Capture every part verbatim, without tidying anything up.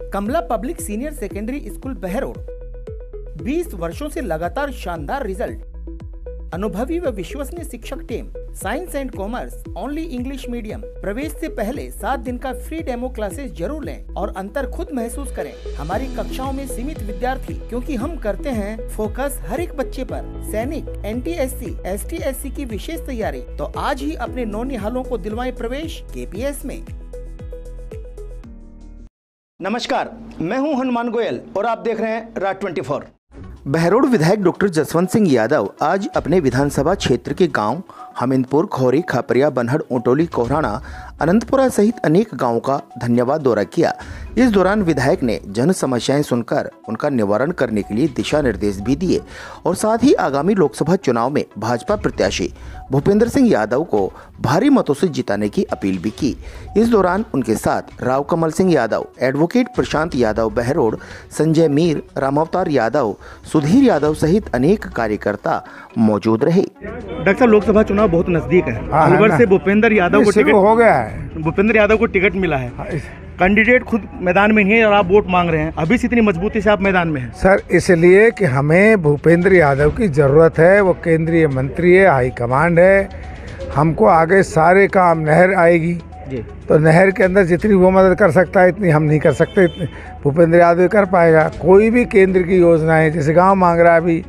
कमला public senior secondary school Behror, बीस वर्षों से लगातार शानदार रिजल्ट, अनुभवी व विश्वसनीय शिक्षक team, science and commerce, only English medium. प्रवेश से पहले सात दिन का फ्री डेमो क्लासेस जरूर लें और अंतर खुद महसूस करें। हमारी कक्षाओं में सीमित विद्यार्थी, क्योंकि हम करते हैं फोकस हर एक बच्चे पर। सैनिक, N T S C, S T S C की विशेष तैयारी, तो आज ही अपने नौनिहालों को दिलवाएं प्रवेश के पी एस में। नमस्कार, मैं हूं हनुमान गोयल और आप देख रहे हैं राज चौबीस। बहरोड विधायक डॉक्टर जसवंत सिंह यादव आज अपने विधानसभा क्षेत्र के गांव हमिंदपुर, खौरी, खापरिया, बनहड़, ओटोली, कोहराना, अनंतपुरा सहित अनेक गांवों का धन्यवाद दौरा किया। इस दौरान विधायक ने जन समस्याएं सुनकर उनका निवारण करने के लिए दिशा निर्देश भी दिए और साथ ही आगामी लोकसभा चुनाव में भाजपा प्रत्याशी भूपेंद्र सिंह यादव को भारी मतों से जिताने की अपील भी की। इस दौरान उनके साथ राव कमल सिंह यादव, एडवोकेट प्रशांत यादव बहरोड, संजय मीर, रामावतार यादव, सुधीर यादव सहित अनेक कार्यकर्ता मौजूद रहे। डॉक्टर साहब, लोकसभा चुनाव बहुत नजदीक है। अलवर से भूपेंद्र यादव को टिकट हो गया है। भूपेंद्र यादव को टिकट मिला है। कैंडिडेट खुद मैदान में नहीं है और आप वोट मांग रहे हैं। अभी से इतनी मजबूती से आप मैदान में हैं सर, इसलिए कि हमें भूपेंद्र यादव की जरूरत है। वो केंद्रीय मंत्री है, हाई कमांड है। हमको आगे सारे काम, नहर आएगी जी, तो नहर के अंदर जितनी वो मदद कर सकता है इतनी हम नहीं कर सकते, भूपेंद्र यादव कर पाएगा। कोई भी केंद्र की योजनाएं, जैसे गांव मांग रहा है अभी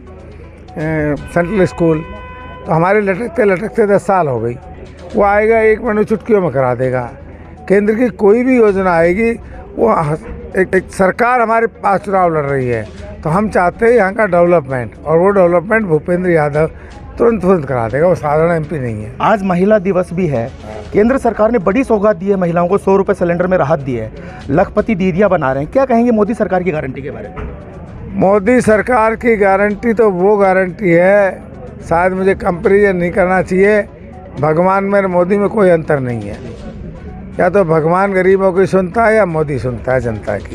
सेंट्रल स्कूल, तो हमारे लटकते लटकते दस साल हो गई। वो आएगा एक मिनट चुटकियों में करा देगा। केंद्र की कोई भी योजना आएगी, वो एक, एक सरकार हमारे पास चुनाव लड़ रही है, तो हम चाहते हैं यहाँ का डेवलपमेंट, और वो डेवलपमेंट भूपेंद्र यादव तुरंत तुरंत करा देगा। वो साधारण एम पी नहीं है। आज महिला दिवस भी है। केंद्र सरकार ने बड़ी सौगात दी है, महिलाओं को सौ रुपये सिलेंडर में राहत दी है, लखपति दीदियाँ बना रहे हैं। क्या कहेंगे मोदी सरकार की गारंटी के बारे में? मोदी सरकार की गारंटी तो वो गारंटी है, शायद मुझे कंपेरिजन नहीं करना चाहिए। भगवान में मोदी में कोई अंतर नहीं है। या तो भगवान गरीबों की सुनता है या मोदी सुनता है जनता की।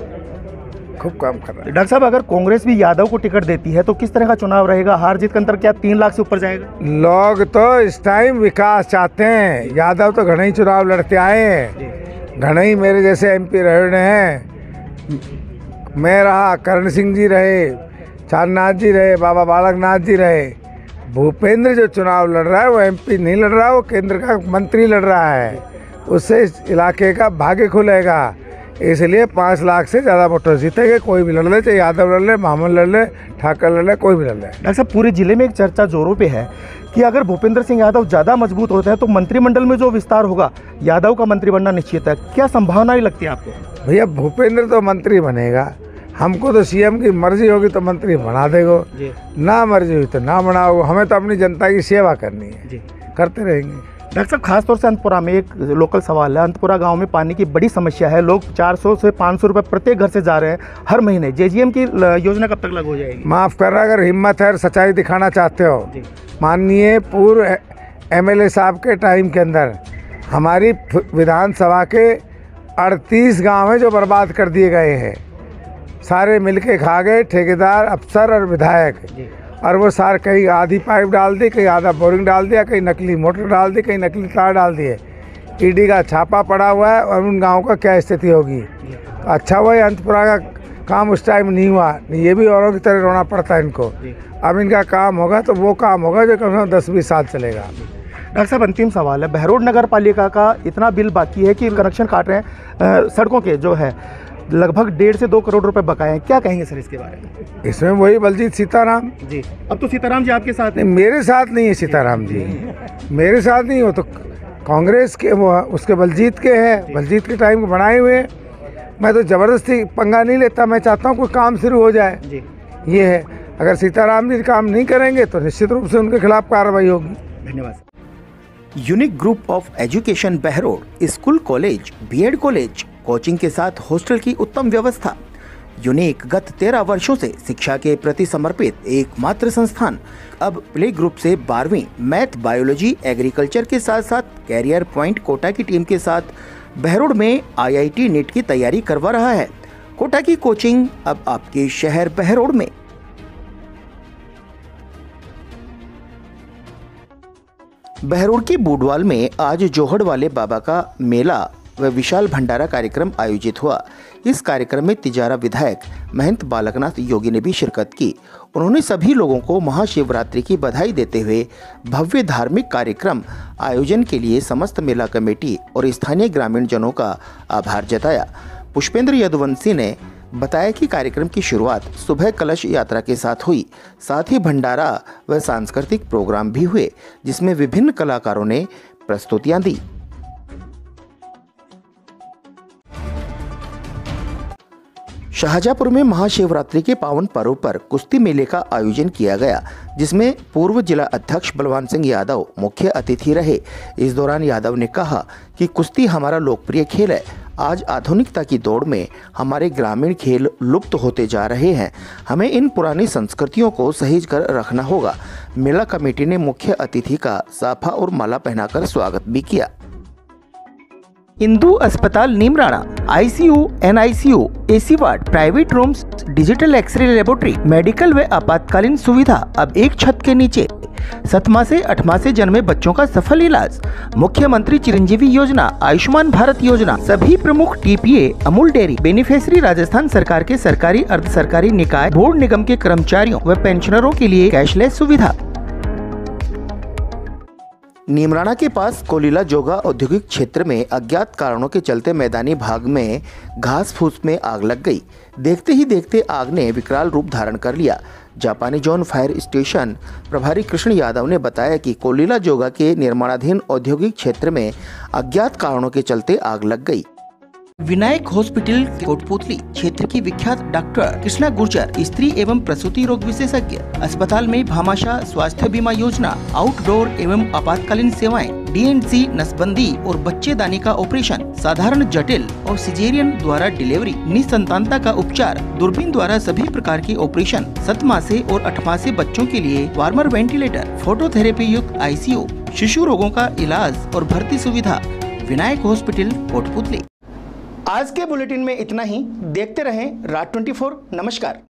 खूब काम कर रहा है। डॉक्टर साहब, अगर कांग्रेस भी यादव को टिकट देती है तो किस तरह का चुनाव रहेगा? हार जीत का अंतर क्या तीन लाख से ऊपर जाएगा? लोग तो इस टाइम विकास चाहते हैं। यादव तो घने ही चुनाव लड़ते आए हैं, घने ही मेरे जैसे एम पी रहे हैं। मैं रहा, करण सिंह जी रहे, चांदनाथ जी रहे, बाबा बालकनाथ जी रहे। भूपेंद्र जो चुनाव लड़ रहा है वो एम पी नहीं लड़ रहा है, वो केंद्र का मंत्री लड़ रहा है। उससे इस इलाके का भाग्य खुलेगा। इसलिए पाँच लाख से ज़्यादा वोटर जीतेंगे। कोई भी लड़ ले, चाहे यादव लड़ ले, मामन लड़ ले, ठाकर लड़ ले, कोई भी लड़ ले। डॉक्टर साहब, पूरे जिले में एक चर्चा जोरों पे है कि अगर भूपेंद्र सिंह यादव ज़्यादा मजबूत होता है तो मंत्रिमंडल में जो विस्तार होगा, यादव का मंत्री बनना निश्चित है। क्या संभावनाएं लगती है आपको? भैया, भूपेंद्र तो मंत्री बनेगा। हमको तो सी एम की मर्जी होगी तो मंत्री बना देगो, ना मर्जी हुई तो ना बनाओ। हमें तो अपनी जनता की सेवा करनी है जी, करते रहेंगे। डॉक्टर साहब, खासतौर से अंतपुरा में एक लोकल सवाल है। अंतपुरा गांव में पानी की बड़ी समस्या है। लोग चार सौ से पाँच सौ रुपये प्रत्येक घर से जा रहे हैं हर महीने। जे जी एम की योजना कब तक लागू हो जाएगी? माफ़ कर रहा, अगर हिम्मत है और सच्चाई दिखाना चाहते हो, माननीय पूर्व एम एल ए साहब के टाइम के अंदर हमारी विधानसभा के अड़तीस गाँव हैं जो बर्बाद कर दिए गए हैं। सारे मिलके खा गए, ठेकेदार, अफसर और विधायक। और वो सार कहीं आधी पाइप डाल दी, कहीं आधा बोरिंग डाल दिया, कहीं नकली मोटर डाल दी, कहीं नकली तार डाल दिए। ई डी का छापा पड़ा हुआ है और उन गाँव का क्या स्थिति होगी। तो अच्छा हुआ अंतपुरा का काम उस टाइम नहीं हुआ, नहीं ये भी औरों की तरह रोना पड़ता है इनको। अब इनका काम होगा तो वो काम होगा जो कम से कम दस बीस साल चलेगा। डॉक्टर साहब, अंतिम सवाल है। बहरोड नगर पालिका का इतना बिल बाकी है कि कनेक्शन काट रहे हैं, सड़कों के जो है लगभग डेढ़ से दो करोड़ रुपए बकाए हैं। क्या कहेंगे सर इसके बारे में? इसमें वही बलजीत सीताराम जी। अब तो सीताराम जी आपके साथ हैं। मेरे साथ नहीं है सीताराम जी, मेरे साथ नहीं हो तो कांग्रेस के, वो उसके बलजीत के हैं, बलजीत के टाइम को बनाए हुए। मैं तो ज़बरदस्ती पंगा नहीं लेता। मैं चाहता हूँ कोई काम शुरू हो जाए जी। ये है, अगर सीताराम जी काम नहीं करेंगे तो निश्चित रूप से उनके खिलाफ कार्रवाई होगी। धन्यवाद। Unique group of education Behror, school, college, B Ed college, coaching के साथ हॉस्टल की उत्तम व्यवस्था। यूनिक गत तेरह वर्षों से शिक्षा के प्रति समर्पित एकमात्र संस्थान। अब प्ले ग्रुप से बारहवीं मैथ, बायोलॉजी, एग्रीकल्चर के साथ साथ कैरियर पॉइंट कोटा की टीम के साथ बहरोड में आई आई टी नीट की तैयारी करवा रहा है। कोटा की कोचिंग अब आपके शहर बहरोड में। बहरोड की बूडवाल में आज जोहड़ वाले बाबा का मेला व विशाल भंडारा कार्यक्रम आयोजित हुआ। इस कार्यक्रम में तिजारा विधायक महंत बालकनाथ योगी ने भी शिरकत की। उन्होंने सभी लोगों को महाशिवरात्रि की बधाई देते हुए भव्य धार्मिक कार्यक्रम आयोजन के लिए समस्त मेला कमेटी और स्थानीय ग्रामीण जनों का आभार जताया। पुष्पेंद्र यदुवंशी ने बताया कि कार्यक्रम की शुरुआत सुबह कलश यात्रा के साथ हुई। साथ ही भंडारा व सांस्कृतिक प्रोग्राम भी हुए, जिसमें विभिन्न कलाकारों ने प्रस्तुतियां दी। शाहजहाँपुर में महाशिवरात्रि के पावन पर्व पर कुश्ती मेले का आयोजन किया गया, जिसमें पूर्व जिला अध्यक्ष बलवान सिंह यादव मुख्य अतिथि रहे। इस दौरान यादव ने कहा कि कुश्ती हमारा लोकप्रिय खेल है। आज आधुनिकता की दौड़ में हमारे ग्रामीण खेल लुप्त होते जा रहे हैं। हमें इन पुरानी संस्कृतियों को सहेज कर रखना होगा। मेला कमेटी ने मुख्य अतिथि का साफा और माला पहनाकर स्वागत भी किया। इंदु अस्पताल Neemrana ICU, NICU, AC ward, private rooms, digital x ray laboratory, medical व आपातकालीन सुविधा अब एक छत के नीचे। सतमा से अठमा से जन्मे बच्चों का सफल इलाज। मुख्यमंत्री चिरंजीवी योजना, आयुष्मान भारत योजना। सभी प्रमुख TPA, Amul dairy, beneficiary Rajasthan सरकार के सरकारी, अर्ध सरकारी निकाय, बोर्ड निगम के कर्मचारियों व पेंशनरों के लिए कैशलेस सुविधा। नीमराणा के पास कोलिला जोगा औद्योगिक क्षेत्र में अज्ञात कारणों के चलते मैदानी भाग में घास फूस में आग लग गई। देखते ही देखते आग ने विकराल रूप धारण कर लिया। जापानी जोन फायर स्टेशन प्रभारी कृष्ण यादव ने बताया कि कोलिला जोगा के निर्माणाधीन औद्योगिक क्षेत्र में अज्ञात कारणों के चलते आग लग गई। विनायक हॉस्पिटल कोटपुतली क्षेत्र की विख्यात डॉक्टर कृष्णा गुर्जर, स्त्री एवं प्रसूति रोग विशेषज्ञ। अस्पताल में भामाशाह स्वास्थ्य बीमा योजना, आउटडोर एवं आपातकालीन सेवाएं, डीएनसी, नसबंदी और बच्चेदानी का ऑपरेशन, साधारण, जटिल और सिजेरियन द्वारा डिलीवरी, निसंतानता का उपचार, दूरबीन द्वारा सभी प्रकार के ऑपरेशन, सात मासे और आठ मासे बच्चों के लिए वार्मर वेंटिलेटर, फोटोथेरेपी युक्त आईसीयू, शिशु रोगों का इलाज और भर्ती सुविधा। विनायक हॉस्पिटल कोटपुतली। आज के बुलेटिन में इतना ही। देखते रहें राज चौबीस। नमस्कार।